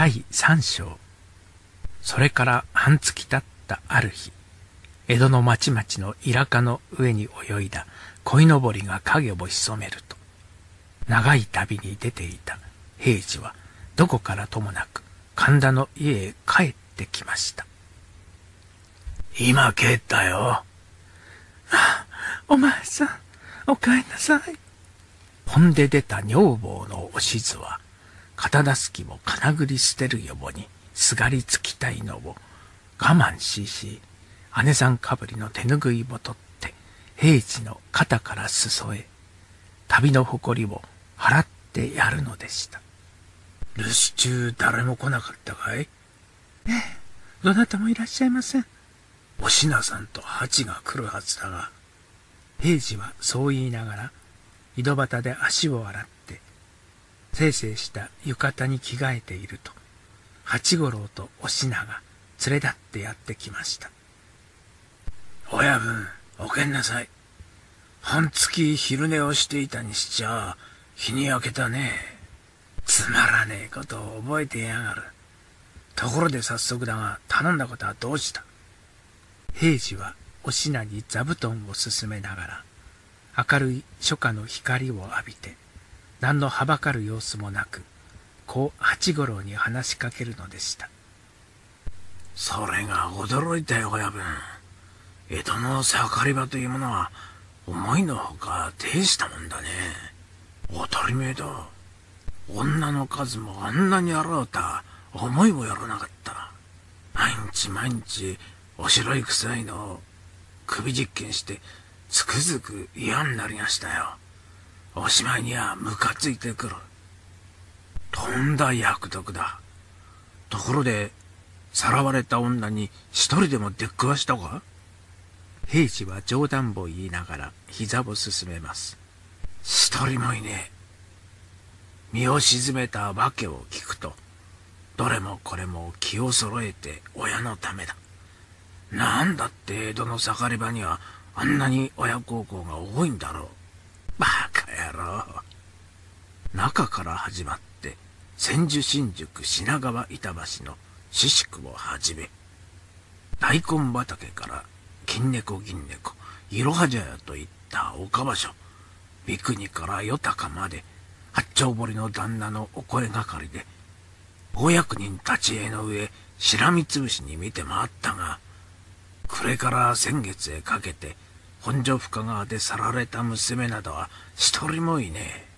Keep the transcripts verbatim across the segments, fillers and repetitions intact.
だいさん章。それから半月経ったある日、江戸の町々のイラカの上に泳いだ鯉のぼりが影を潜めると、長い旅に出ていた平次はどこからともなく神田の家へ帰ってきました。今帰ったよ。ああ、お前さん、お帰りなさい。ほんで出た女房のおしずは、肩だすきも金繰り捨てるよぼにすがりつきたいのを我慢しし、姉さんかぶりの手ぬぐいも取って平次の肩から裾へ、旅の誇りを払ってやるのでした。留守中誰も来なかったかい？ええ、どなたもいらっしゃいません。お品さんと八が来るはずだが。平次はそう言いながら井戸端で足を洗ってせいせいした浴衣に着替えていると、八五郎とお品が連れ立ってやってきました。親分、おけんなさい。半月昼寝をしていたにしちゃ日に焼けたね。つまらねえことを覚えてやがる。ところで早速だが、頼んだことはどうした？平次はお品に座布団を勧めながら、明るい初夏の光を浴びて、何のはばかる様子もなく、こう八五郎に話しかけるのでした。それが驚いたよ、親分。江戸の盛り場というものは、思いのほか大したもんだね。当たり前だ。女の数もあんなにあろうた、思いもやらなかった。毎日毎日、おしろい臭いのを首実験して、つくづく嫌になりましたよ。おしまいにはムカついてくる。とんだ役得だ。ところで、さらわれた女に一人でも出くわしたか？平次は冗談を言いながら膝をすすめます。一人もいねえ。身を沈めた訳を聞くと、どれもこれも気を揃えて親のためだ。なんだって江戸の盛り場にはあんなに親孝行が多いんだろう。バカ野郎。中から始まって千住新宿品川板橋の四宿をはじめ、大根畑から金猫銀猫いろは茶屋といった岡場所、三国から与高まで八丁堀の旦那のお声がかりで大役人立ち会いの上しらみつぶしに見て回ったが、暮れから先月へかけて本所深川で去られた娘などは一人もいねえ。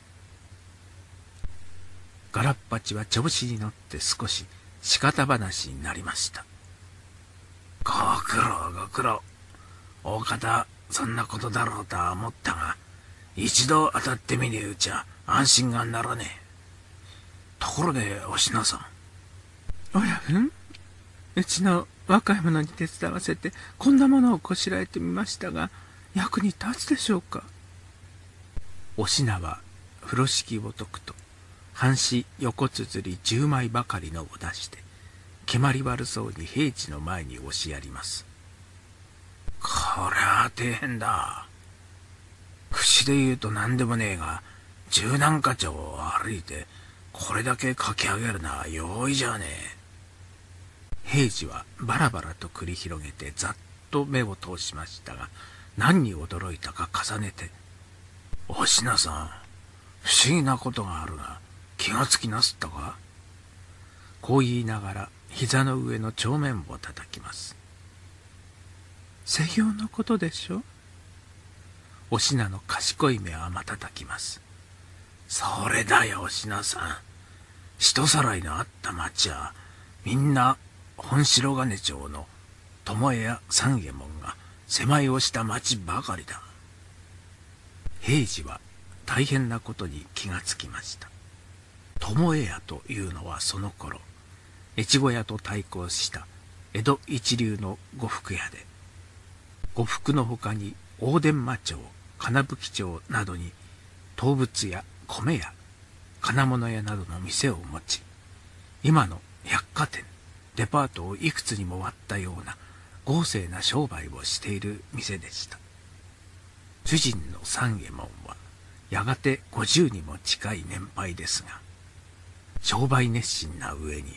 ガラッパチは調子に乗って少し仕方話になりました。ご苦労ご苦労。大方そんなことだろうとは思ったが、一度当たってみねえうちは安心がならねえ。ところでお品さん。親分、うちの若い者に手伝わせてこんなものをこしらえてみましたが、役に立つでしょうか？お品は風呂敷を解くと、半紙横綴り十枚ばかりのを出して、決まり悪そうに平次の前に押しやります。これは大変だ。口で言うと何でもねえが、十何か町を歩いてこれだけ書き上げるのは容易じゃねえ。平次はバラバラと繰り広げてざっと目を通しましたが、何に驚いたか重ねて、お品さん、不思議なことがあるが気がつきなすったか？こう言いながら膝の上の帳面を叩きます。世行のことでしょ？お品の賢い目は瞬きます。それだよ、お品さん。人さらいのあった町はみんな本白金町の巴屋三右衛門が狭いをした町ばかりだ。平次は大変なことに気がつきました。巴屋というのはその頃、越後屋と対抗した江戸一流の呉服屋で、呉服のほかに大伝馬町、金吹町などに動物屋、米屋、金物屋などの店を持ち、今の百貨店、デパートをいくつにも割ったような豪勢な商売をしている店でした。主人の三右衛門はやがて五十にも近い年配ですが、商売熱心な上に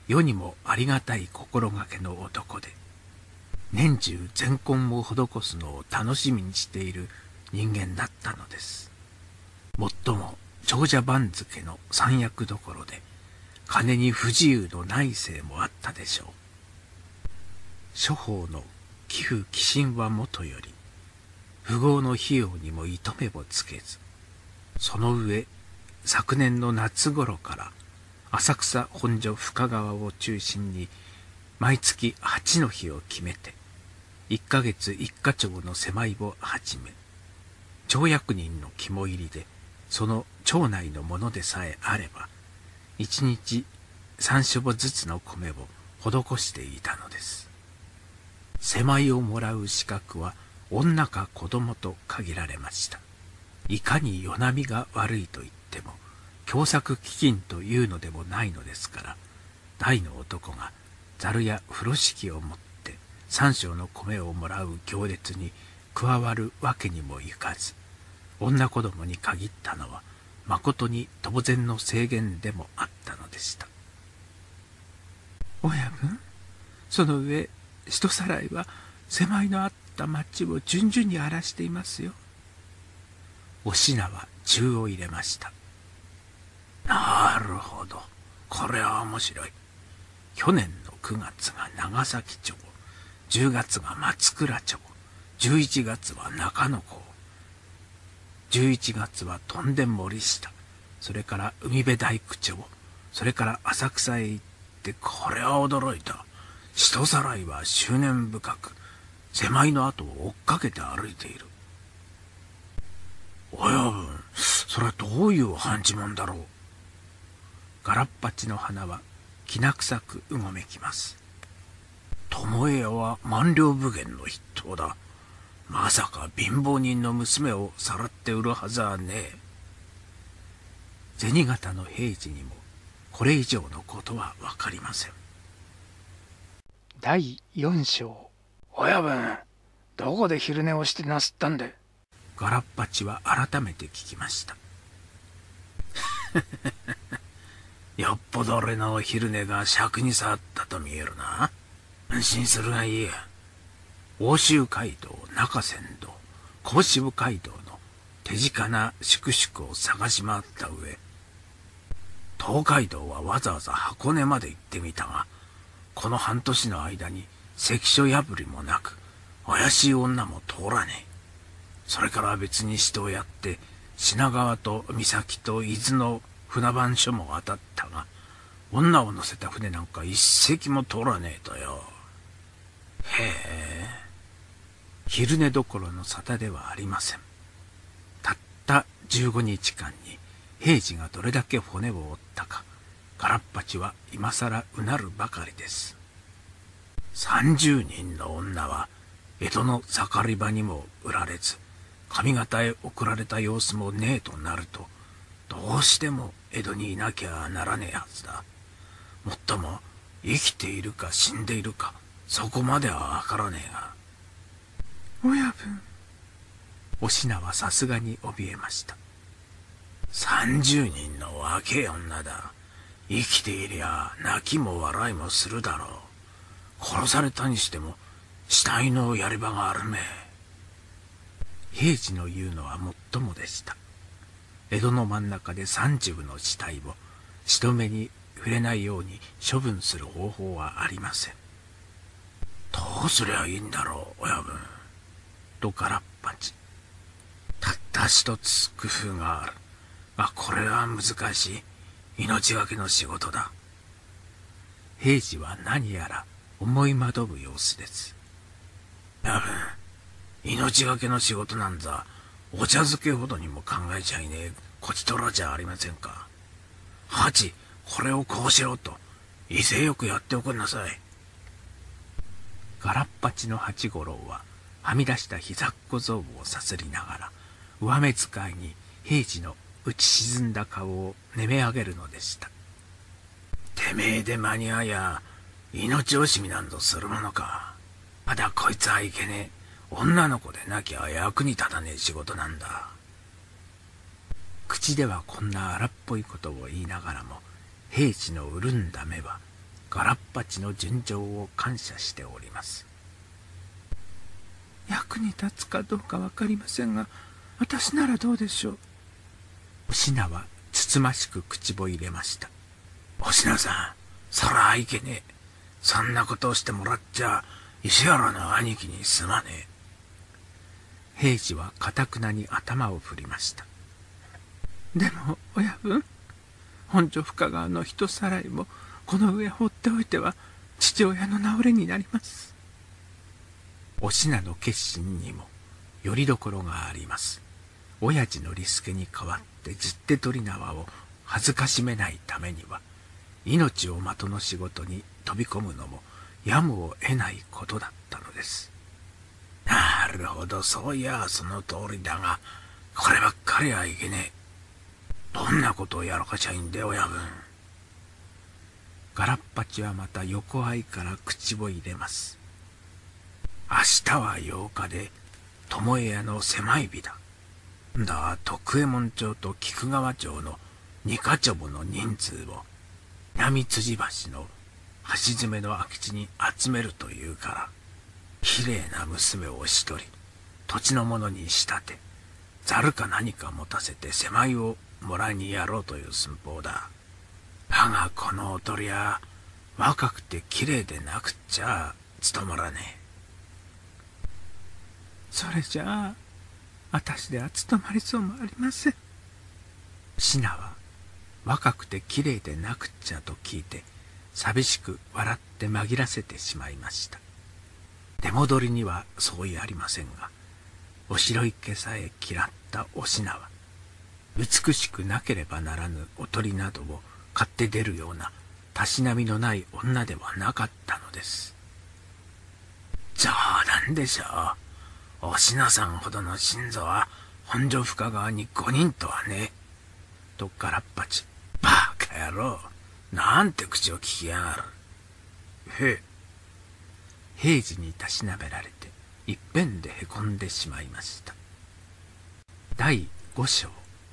世にもありがたい心がけの男で、年中善婚を施すのを楽しみにしている人間だったのです。もっとも長者番付の三役どころで、金に不自由のないせいもあったでしょう。諸方の寄付寄進はもとより、富豪の費用にも糸目をつけず、その上、昨年の夏頃から浅草本所深川を中心に毎月八の日を決めて、一ヶ月一課長の狭いを始め、町役人の肝入りで、その町内のものでさえあれば、一日三種ずつの米を施していたのです。狭いをもらう資格は女か子供と限られました。いかに夜波が悪いと言っても、凶作飢饉というのでもないのですから、大の男がざるや風呂敷を持って三升の米をもらう行列に加わるわけにもいかず、女子供に限ったのはまことに当然の制限でもあったのでした。親分、その上人さらいは狭いのあった町を順々に荒らしていますよ。お品は中を入れました。なるほど、これは面白い。去年のくがつが長崎町、じゅうがつが松倉町、じゅういちがつは中野港、じゅういちがつは飛んで森下、それから海辺大工町、それから浅草へ行って、これは驚いた。人さらいは執念深く、狭いの後を追っかけて歩いている。親分、それはどういう半地もんだろう。ガラッパチの花はきな臭くうごめきます。巴屋は万両武芸の筆頭だ。まさか貧乏人の娘をさらって売るはずはねえ。銭形の平次にもこれ以上のことはわかりません。 だいよん章。親分、どこで昼寝をしてなすったんで。 ガラッパチは改めて聞きました。よっぽど俺の昼寝が尺に触ったと見えるな。安心するがいい。奥州街道、中山道、甲州街道の手近な粛々を探し回った上、東海道はわざわざ箱根まで行ってみたが、この半年の間に関所破りもなく、怪しい女も通らねえ。それから別に人をやって、品川と三崎と伊豆の船番所も当たったが、女を乗せた船なんか一隻も通らねえとよ。へえ、昼寝どころの沙汰ではありません。たった十五日間に平次がどれだけ骨を折ったか、ガラッパチは今さらうなるばかりです。三十人の女は江戸の盛り場にも売られず、上方へ送られた様子もねえとなると、どうしても江戸にいなきゃならねえはずだ。もっとも生きているか死んでいるか、そこまではわからねえが。 親分、 お品はさすがに怯えました。三十人の若え女だ。生きていりゃ泣きも笑いもするだろう。殺されたにしても死体のやり場があるめえ。平次の言うのはもっともでした。江戸の真ん中で三十の死体を人目に触れないように処分する方法はありません。どうすりゃいいんだろう、親分。とガラッパチ。たった一つ工夫がある。が、これは難しい。命がけの仕事だ。平次は何やら思い惑ぶ様子です。親分、命がけの仕事なんざ、お茶漬けほどにも考えちゃいねえ、こちとらじゃありませんか。ハチ、これをこうしろと、威勢よくやっておくんなさい。ガラッパチの八五郎は、はみ出した膝っこ象をさすりながら、上目遣いに平次の打ち沈んだ顔をねめ上げるのでした。てめえで間に合いや、命惜しみなんぞするものか。まだこいつはいけねえ。女の子でなきゃ役に立たねえ仕事なんだ。口ではこんな荒っぽいことを言いながらも、平次の潤んだ目はガラッパチの純情を感謝しております。 役に立つかどうかわかりませんが、私ならどうでしょう。 お品はつつましく口を入れました。お品さん、そらいけねえ。そんなことをしてもらっちゃ石原の兄貴にすまねえ。平次はかたくなに頭を振りました。 でも親分、本所深川の人さらいもこの上放っておいては父親の治れになります。 お品の決心にもよりどころがあります。親父の利助に代わって十手取り縄を恥ずかしめないためには、命を的の仕事に飛び込むのもやむを得ないことだったのです。なるほど、そういやその通りだが、こればっかりはいけねえ。どんなことをやらかしゃいいんだよ、親分。ガラッパチはまた横合いから口を入れます。明日はようかで巴屋の狭い日だ。んだ、徳右衛門町と菊川町の二か町の人数を南辻橋の橋詰めの空き地に集めるというから、きれいな娘を一人土地のものに仕立て、ざるか何か持たせて狭いをもらいにやろうという寸法だ。だがこのおとりは若くてきれいでなくっちゃ務まらねえ。 それじゃあ私では務まりそうもありません。 品は若くてきれいでなくっちゃと聞いて寂しく笑って紛らせてしまいました。出戻りには相違ありませんが、お白池さえ嫌ったお品は美しくなければならぬおとりなどを買って出るようなたしなみのない女ではなかったのです。冗談でしょう。お品さんほどの信蔵は本所深川に五人とはね。とガラッパチ、バカ野郎、なんて口を聞きやがる。へえ。平次にたしなめられていっぺんでへこんでしまいました。だいご章。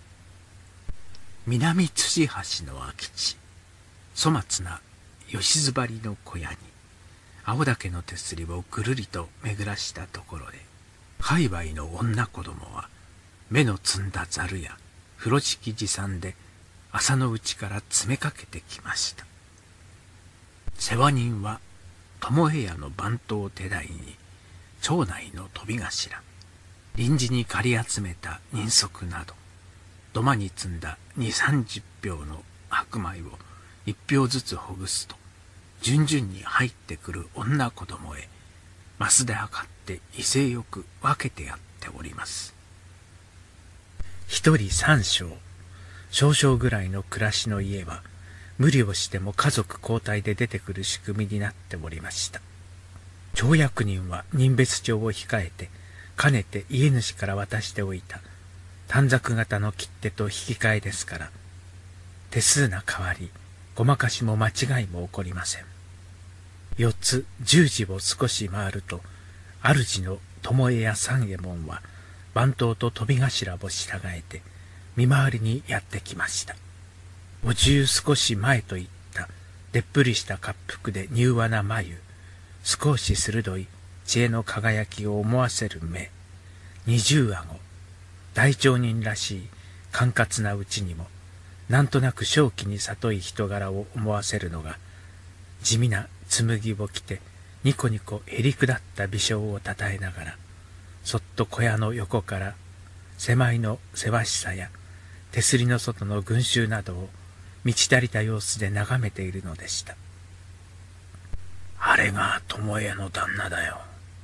南辻橋の空き地、粗末な吉ずばりの小屋に青竹の手すりをぐるりと巡らしたところで、界隈の女子供は目の摘んだざるや風呂敷持参で朝のうちから詰めかけてきました。世話人は巴屋の番頭手代に町内の飛び頭、臨時に借り集めた人足など、土間に積んだ二三十俵の白米を一俵ずつほぐすと、順々に入ってくる女子供へマスで測って威勢よく分けてやっております。一人三升、少々ぐらいの暮らしの家は無理をしても家族交代で出てくる仕組みになっておりました。町役人は任別帳を控えてかねて家主から渡しておいた短冊型の切手と引き換えですから、手数な代わりごまかしも間違いも起こりません。四つ十時を少し回ると、主の巴屋三右衛門は番頭と飛び頭を従えて見回りにやってきました。お十少し前といったでっぷりした恰幅で柔和な眉、少し鋭い知恵の輝きを思わせる目、二重顎、大町人らしい寛闊なうちにもなんとなく正気に里い人柄を思わせるのが、地味な紬を着てニコニコへりくだった微笑をたたえながら、そっと小屋の横から狭いのせわしさや手すりの外の群衆などを満ち足りた様子で眺めているのでした。あれが巴屋の旦那だよ。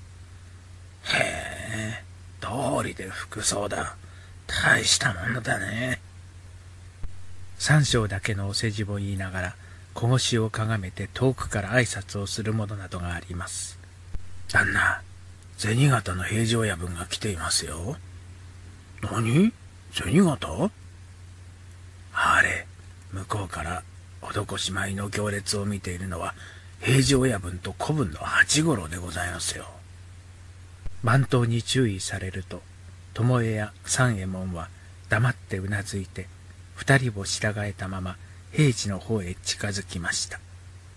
へえ、通りで服装だ。大したものだね。三章だけのお世辞を言いながら小腰をかがめて遠くから挨拶をするものなどがあります。旦那、銭形の平常親分が来ていますよ。何？銭形？あれ、向こうから施し米の行列を見ているのは平常親分と子分の八五郎でございますよ。番頭に注意されると、巴屋三右衛門は黙ってうなずいて二人を従えたまま平次の方へ近づきました。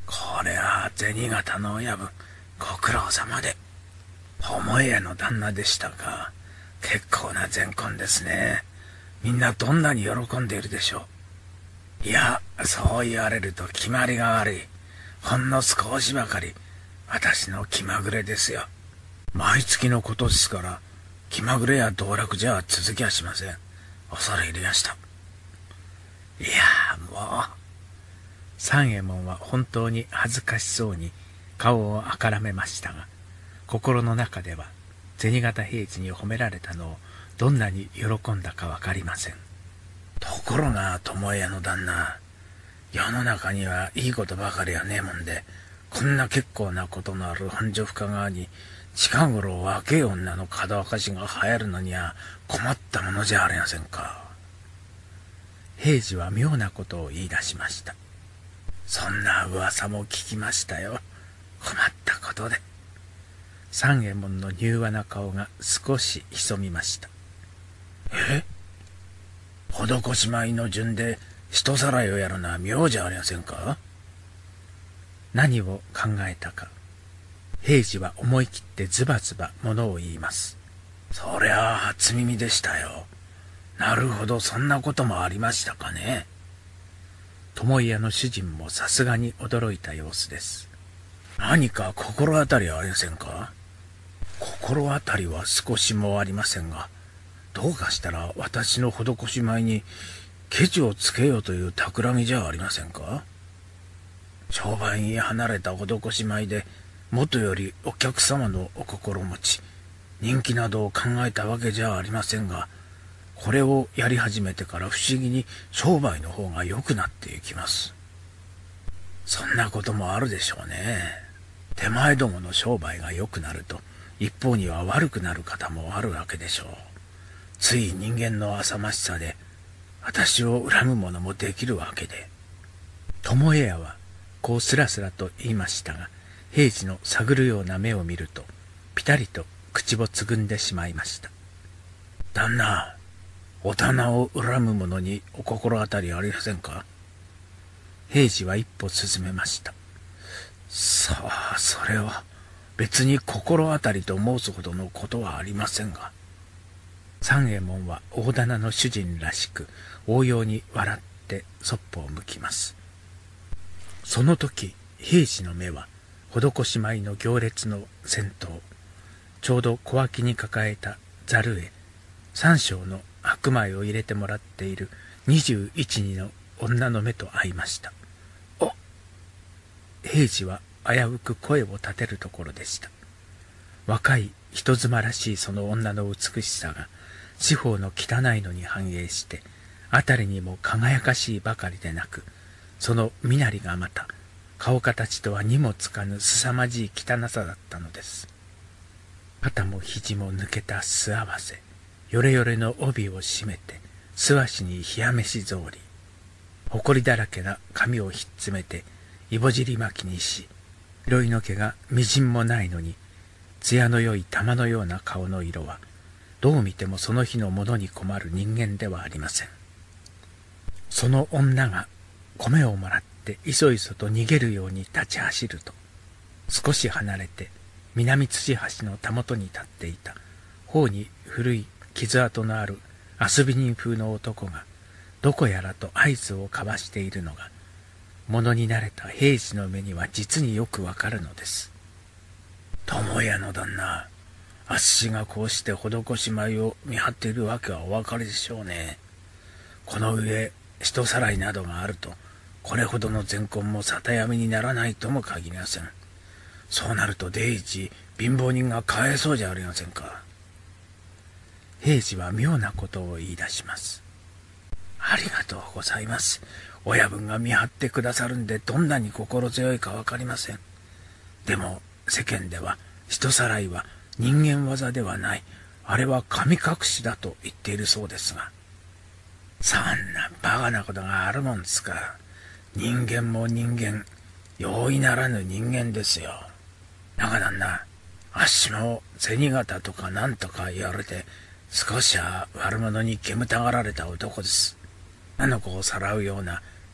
これは銭形の親分、ご苦労様で。巴屋の旦那でしたか。結構な善婚ですね。みんなどんなに喜んでいるでしょう。いや、そう言われると決まりが悪い。ほんの少しばかり、私の気まぐれですよ。毎月のことですから、気まぐれや道楽じゃ続きはしません。恐れ入りました。いやーもう。三右衛門は本当に恥ずかしそうに顔をあからめましたが、心の中では銭形平次に褒められたのをどんなに喜んだかわかりません。ところが巴屋の旦那、世の中にはいいことばかりはねえもんで、こんな結構なことのある本所深川に近頃若え女のかどわかしが流行るのには困ったものじゃありませんか。平次は妙なことを言い出しました。そんな噂も聞きましたよ。困ったことで。三右衛門の柔和な顔が少し潜みました。え？施し米の順で人さらいをやるのは妙じゃありませんか。何を考えたか、平次は思い切ってズバズバものを言います。そりゃあ初耳でしたよ。なるほど、そんなこともありましたかね。巴屋の主人もさすがに驚いた様子です。何か心当たりはありませんか。心当たりは少しもありませんが、どうかしたら私の施し米にケチをつけようという企みじゃありませんか。商売に離れた施し米で、もとよりお客様のお心持ち、人気などを考えたわけじゃありませんが、これをやり始めてから不思議に商売の方が良くなっていきます。そんなこともあるでしょうね。手前どもの商売が良くなると、一方には悪くなる方もあるわけでしょう。つい人間の浅ましさで、私を恨む者もできるわけで。巴屋は、こうスラスラと言いましたが、平次の探るような目を見ると、ぴたりと口をつぐんでしまいました。旦那、お棚を恨む者にお心当たりありませんか。平次は一歩進めました。さあ、それは別に心当たりと申すほどのことはありませんが。三右衛門は大店の主人らしく応用に笑ってそっぽを向きます。その時、平次の目は施し米の行列の先頭、ちょうど小脇に抱えたざるへ三升の白米を入れてもらっている二十一二の女の目と合いました。お！平次は危うく声を立てるところでした。若い人妻らしいその女の美しさが四方の汚いのに反映して辺りにも輝かしいばかりでなく、その身なりがまた顔形とはにもつかぬ凄まじい汚さだったのです。肩も肘も抜けた素合わせ、よれよれの帯を締めて素足に冷や飯草履、ほこりだらけな髪をひっつめていぼじり巻きにし、色いの毛がみじんもないのに艶の良い玉のような顔の色は、どう見てもその日のものに困る人間ではありません。その女が米をもらっていそいそと逃げるように立ち走ると、少し離れて南辻橋のたもとに立っていた頬に古い傷跡のある遊び人風の男がどこやらと合図を交わしているのが、物に慣れた平次の目には実によくわかるのです。巴屋の旦那、あっしがこうして施し米を見張っているわけはお分かりでしょうね。この上人さらいなどがあると、これほどの善婚も沙汰やみにならないとも限りません。そうなると第一貧乏人がかわいそうじゃありませんか。平次は妙なことを言い出します。ありがとうございます。親分が見張ってくださるんで、どんなに心強いかわかりません。でも世間では人さらいは人間技ではない、あれは神隠しだと言っているそうですが、そんなバカなことがあるもんですか。人間も人間、容易ならぬ人間ですよ。中旦那、あっしも銭形とかなんとか言われて、少しは悪者に煙たがられた男です。あの子をさらうような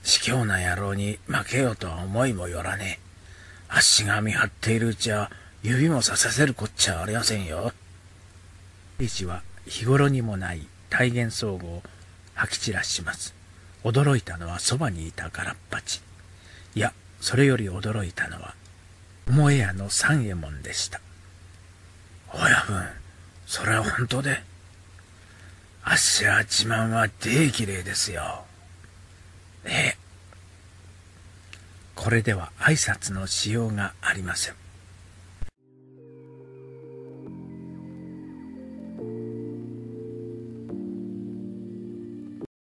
卑怯な野郎に負けようとは思いもよらねえ。あっしが見張っているうちは指もささせるこっちゃありませんよ。兵士は日頃にもない大言装具を吐き散らします。驚いたのはそばにいたガラッパチ。いや、それより驚いたのは桃屋の三右衛門でした。親分、それは本当で。あっしは自慢は大綺麗ですよ。ええ。これでは挨拶のしようがありません。